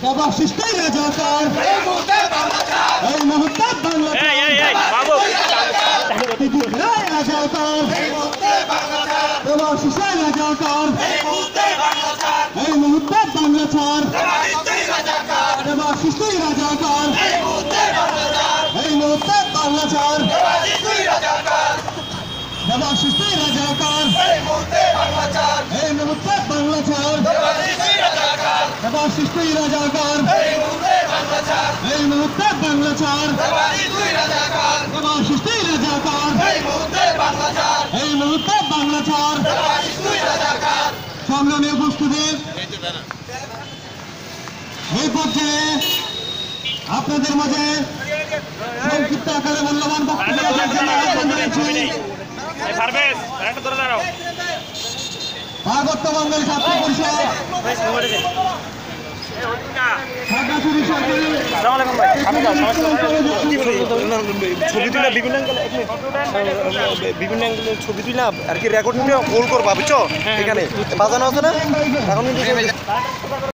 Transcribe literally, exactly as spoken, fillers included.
সৃষ্টির রাজাকার এই মুহূর্তে বাংলা ছাড় এই মুহূর্তে বাংলা ছাড় এই এই বাবু রাজাকার এই মুহূর্তে বাংলা ছাড় প্রবাহ সৃষ্টির রাজাকার এই মুহূর্তে বাংলা ছাড় এই মুহূর্তে বাংলা ছাড় প্রবাহ সৃষ্টির রাজাকার এই মুহূর্তে বাংলা ছাড় এই মুহূর্তে বাংলা ছাড় প্রবাহ সৃষ্টির রাজাকার এই মুহূর্তে বাংলা ছাড় এই মুহূর্তে বাংলা ছাড় প্রবাহ সৃষ্টির রাজাকার এই মুহূর্তে বাংলা ছাড় এই মুহূর্তে বাংলা ছাড় প্রবাহ সৃষ্টির রাজাকার এই মুহূর্তে বাংলা ছাড় এই মুহূর্তে বাংলা ছাড় সংগ্রামী উপস্থিতি এই পর্যায়ে আপনাদের মাঝে সংক্ষিপ্ত আকারে মূল্যবান বক্তব্য রাখার জন্য আহ্বান জানাচ্ছি ভারত বাঙালি ছাত্র পরিষদ ছবি তুলে বিভিন্ন বিভিন্ন ছবি তুলে আর কি রেকর্ড নিয়ে হোল্ড করবা বুঝছো এখানে বাজানো আছে না এখন কিন্তু